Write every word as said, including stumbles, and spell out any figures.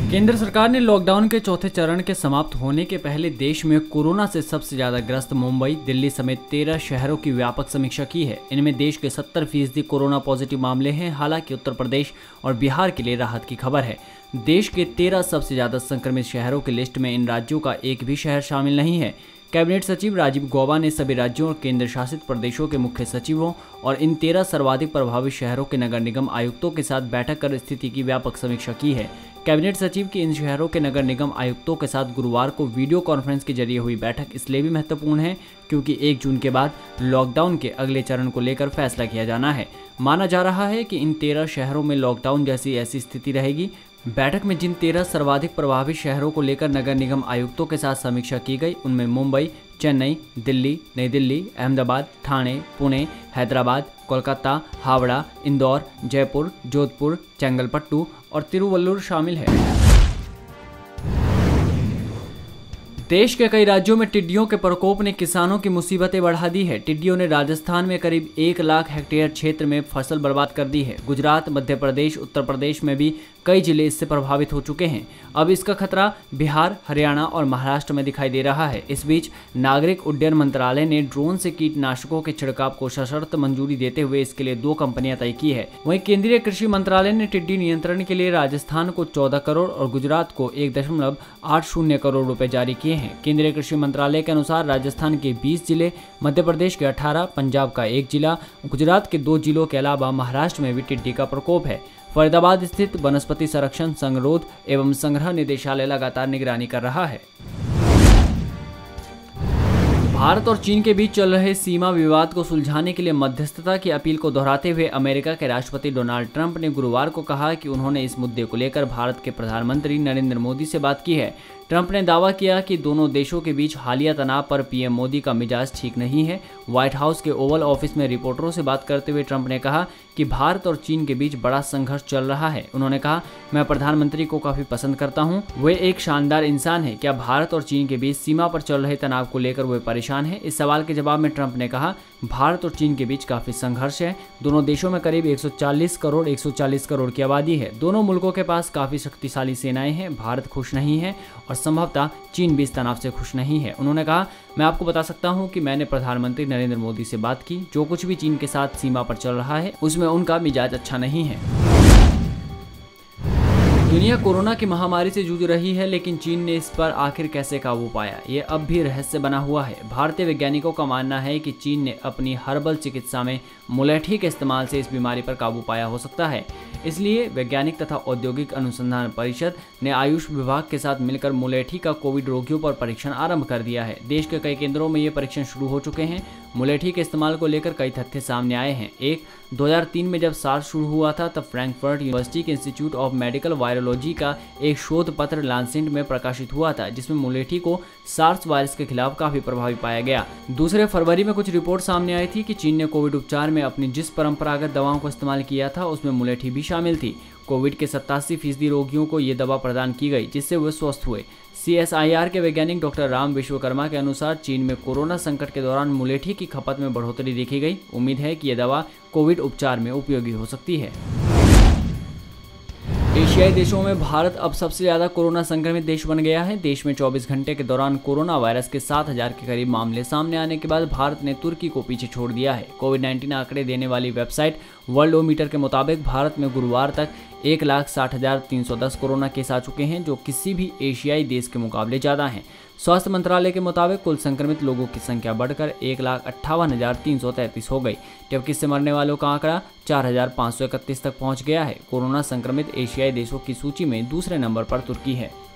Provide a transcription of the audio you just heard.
केंद्र सरकार ने लॉकडाउन के चौथे चरण के समाप्त होने के पहले देश में कोरोना से सबसे ज्यादा ग्रस्त मुंबई, दिल्ली समेत तेरह शहरों की व्यापक समीक्षा की है। इनमें देश के सत्तर फीसदी कोरोना पॉजिटिव मामले हैं। हालांकि उत्तर प्रदेश और बिहार के लिए राहत की खबर है। देश के तेरह सबसे ज्यादा संक्रमित शहरों की लिस्ट में इन राज्यों का एक भी शहर शामिल नहीं है। कैबिनेट सचिव राजीव गौबा ने सभी राज्यों और केंद्र शासित प्रदेशों के मुख्य सचिवों और इन तेरह सर्वाधिक प्रभावित शहरों के नगर निगम आयुक्तों के साथ बैठक कर स्थिति की व्यापक समीक्षा की है। कैबिनेट सचिव की इन शहरों के नगर निगम आयुक्तों के साथ गुरुवार को वीडियो कॉन्फ्रेंस के जरिए हुई बैठक इसलिए भी महत्वपूर्ण है क्योंकि एक जून के बाद लॉकडाउन के अगले चरण को लेकर फैसला किया जाना है। माना जा रहा है कि इन तेरह शहरों में लॉकडाउन जैसी ऐसी स्थिति रहेगी। बैठक में जिन तेरह सर्वाधिक प्रभावित शहरों को लेकर नगर निगम आयुक्तों के साथ समीक्षा की गई, उनमें मुंबई, चेन्नई, दिल्ली, नई दिल्ली, अहमदाबाद, ठाणे, पुणे, हैदराबाद, कोलकाता, हावड़ा, इंदौर, जयपुर, जोधपुर, चेंगलपट्टू और तिरुवल्लुर शामिल है। देश के कई राज्यों में टिड्डियों के प्रकोप ने किसानों की मुसीबतें बढ़ा दी है। टिड्डियों ने राजस्थान में करीब एक लाख हेक्टेयर क्षेत्र में फसल बर्बाद कर दी है। गुजरात, मध्य प्रदेश, उत्तर प्रदेश में भी कई जिले इससे प्रभावित हो चुके हैं। अब इसका खतरा बिहार, हरियाणा और महाराष्ट्र में दिखाई दे रहा है। इस बीच नागरिक उड्डयन मंत्रालय ने ड्रोन से कीटनाशकों के छिड़काव को सशर्त मंजूरी देते हुए इसके लिए दो कंपनियां तय की है। वहीं केंद्रीय कृषि मंत्रालय ने टिड्डी नियंत्रण के लिए राजस्थान को चौदह करोड़ और गुजरात को एक दशमलव आठ शून्य करोड़ रुपए जारी किए हैं। केंद्रीय कृषि मंत्रालय के अनुसार राजस्थान के बीस जिले, मध्य प्रदेश के अठारह, पंजाब का एक जिला, गुजरात के दो जिलों के अलावा महाराष्ट्र में भी टिड्डी का प्रकोप है। फरीदाबाद स्थित वनस्पति संरक्षण, संगरोध एवं संग्रह निदेशालय लगातार निगरानी कर रहा है। भारत और चीन के बीच चल रहे सीमा विवाद को सुलझाने के लिए मध्यस्थता की अपील को दोहराते हुए अमेरिका के राष्ट्रपति डोनाल्ड ट्रंप ने गुरुवार को कहा कि उन्होंने इस मुद्दे को लेकर भारत के प्रधानमंत्री नरेंद्र मोदी से बात की है। ट्रंप ने दावा किया कि दोनों देशों के बीच हालिया तनाव पर पीएम मोदी का मिजाज ठीक नहीं है। व्हाइट हाउस के ओवल ऑफिस में रिपोर्टरों से बात करते हुए ट्रंप ने कहा कि भारत और चीन के बीच बड़ा संघर्ष चल रहा है। उन्होंने कहा, मैं प्रधानमंत्री को काफी पसंद करता हूं, वे एक शानदार इंसान है। क्या भारत और चीन के बीच सीमा पर चल रहे तनाव को लेकर वे परेशान है? इस सवाल के जवाब में ट्रंप ने कहा, भारत और चीन के बीच काफी संघर्ष है। दोनों देशों में करीब एक सौ चालीस करोड़ एक सौ चालीस करोड़ की आबादी है। दोनों मुल्कों के पास काफी शक्तिशाली सेनाएं हैं। भारत खुश नहीं है और संभवतः चीन भी इस तनाव से खुश नहीं है। उन्होंने कहा, मैं आपको बता सकता हूं कि मैंने प्रधानमंत्री नरेंद्र मोदी से बात की। जो कुछ भी चीन के साथ सीमा पर चल रहा है उसमें उनका मिजाज अच्छा नहीं है। दुनिया कोरोना की महामारी से जूझ रही है, लेकिन चीन ने इस पर आखिर कैसे काबू पाया, ये अब भी रहस्य बना हुआ है। भारतीय वैज्ञानिकों का मानना है कि चीन ने अपनी हर्बल चिकित्सा में मुलेठी के इस्तेमाल से इस बीमारी पर काबू पाया हो सकता है। इसलिए वैज्ञानिक तथा औद्योगिक अनुसंधान परिषद ने आयुष विभाग के साथ मिलकर मुलेठी का कोविड रोगियों पर परीक्षण आरंभ कर दिया है। देश के कई केंद्रों में ये परीक्षण शुरू हो चुके हैं। मुलेठी के इस्तेमाल को लेकर कई तथ्य सामने आए हैं। एक, दो हज़ार तीन में जब सार्स शुरू हुआ था तब फ्रैंकफर्ट यूनिवर्सिटी के इंस्टीट्यूट ऑफ मेडिकल वायरोलॉजी का एक शोध पत्र लांसेट में प्रकाशित हुआ था, जिसमें मुलेठी को सार्स वायरस के खिलाफ काफी प्रभावी पाया गया। दूसरे फरवरी में कुछ रिपोर्ट सामने आई थी कि चीन ने कोविड उपचार में अपनी जिस परंपरागत दवाओं को इस्तेमाल किया था उसमें मुलेठी भी शामिल थी। कोविड के सत्तासी फीसदी रोगियों को ये दवा प्रदान की गई जिससे वे स्वस्थ हुए। सी एस आई आर के वैज्ञानिक डॉक्टर राम विश्वकर्मा के अनुसार चीन में कोरोना संकट के दौरान मुलेठी की खपत में बढ़ोतरी देखी गई। उम्मीद है कि यह दवा कोविड उपचार में उपयोगी हो सकती है। एशियाई देशों में भारत अब सबसे ज्यादा कोरोना संक्रमित देश बन गया है। देश में चौबीस घंटे के दौरान कोरोना वायरस के सात हज़ार के करीब मामले सामने आने के बाद भारत ने तुर्की को पीछे छोड़ दिया है। कोविड उन्नीस आंकड़े देने वाली वेबसाइट वर्ल्डोमीटर के मुताबिक भारत में गुरुवार तक एक लाख साठ हजार तीन सौ दस कोरोना केस आ चुके हैं, जो किसी भी एशियाई देश के मुकाबले ज्यादा हैं। स्वास्थ्य मंत्रालय के मुताबिक कुल संक्रमित लोगों की संख्या बढ़कर एक लाख अट्ठावन हजार तीन सौ तैंतीस हो गई, जबकि इससे मरने वालों का आंकड़ा चार हजार पाँच सौ इकतीस तक पहुंच गया है। कोरोना संक्रमित एशियाई देशों की सूची में दूसरे नंबर पर तुर्की है।